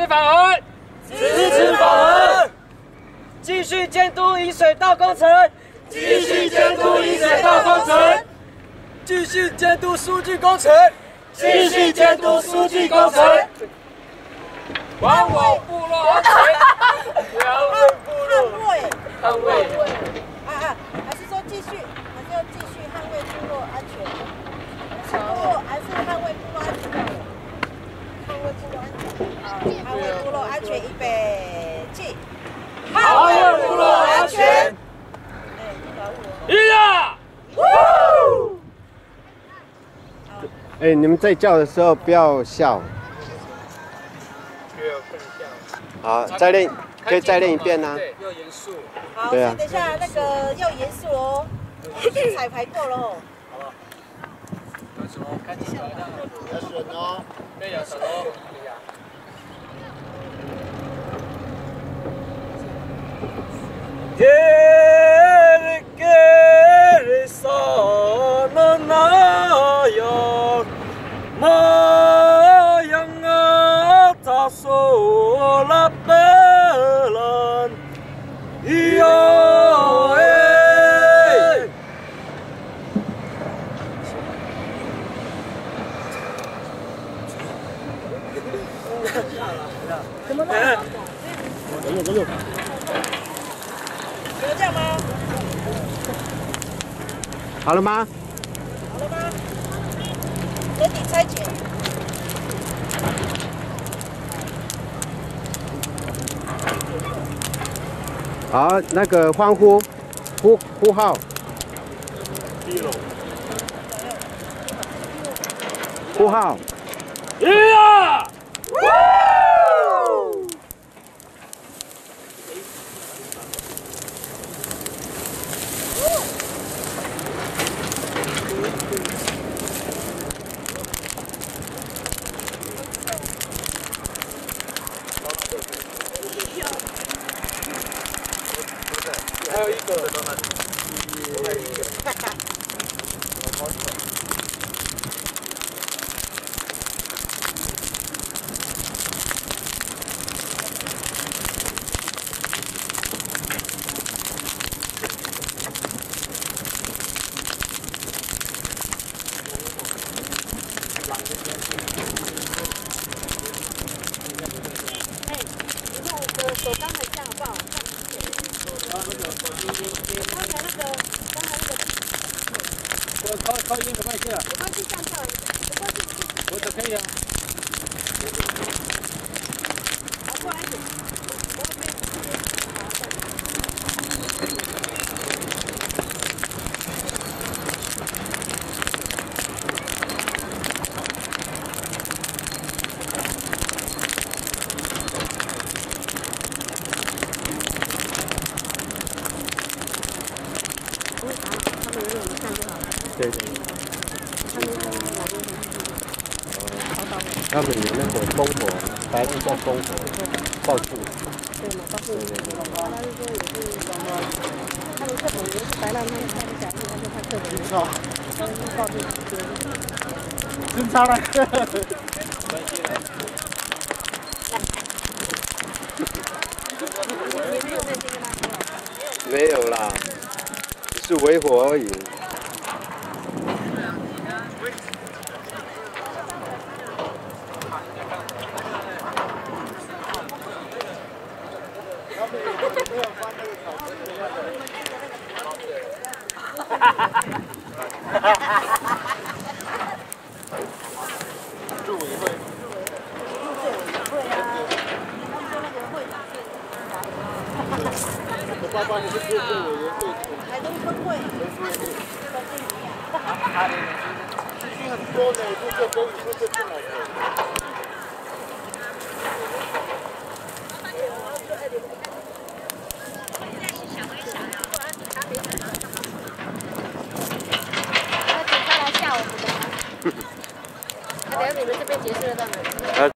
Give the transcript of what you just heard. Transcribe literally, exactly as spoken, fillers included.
持法额， 支持法额， 继续监督引水道工程， 继续监督引水道工程， 继续监督数据工程， 继续监督数据工程。 还我部落安全， 捍卫， 捍卫。 啊啊，还是说继续，还是要继续捍卫部落安全？部落还是捍卫部落安全？捍卫部落安全。好，捍卫部落安全，预备起！ 捍卫部落安全。 一呀！ 哎，你们在叫的时候不要笑。好，再练，可以再练一遍啊。 要严肃。 好， 对啊等一下那个要严肃哦，彩排过了哦。 好了。有什么？看镜头这样。要选哦。对，要选哦。 Geri geri sana ya mayang tasola pelan iyo eh 怎么了？ 走路走路。 有这样吗？ 好了吗？ 好了吗？人体拆解。 好，那个欢呼，呼呼号。呼号。 一呀！还有一个， 哎，你用我的手刚才这样好不好？刚才那个，刚才那个， 我靠靠近，没关系了， 没关系，这样就好，没关系， 我这可以啊。 好，过来一点，我会被直接好再见。 对对。他们有那个烽火，白天叫烽火，爆竹。 对嘛，告诉你，他是说也是什么，他们课本也是白浪，他们他们讲，他说他课本错， 他们报这些， 真差了。 没有啦，只是微火而已。 入委会。我爸爸也是入入委员会。 台东分会。 资讯很多呢，不是跟不是进来的。 那警察来吓我们的吗？那等下你们这边结束了再买。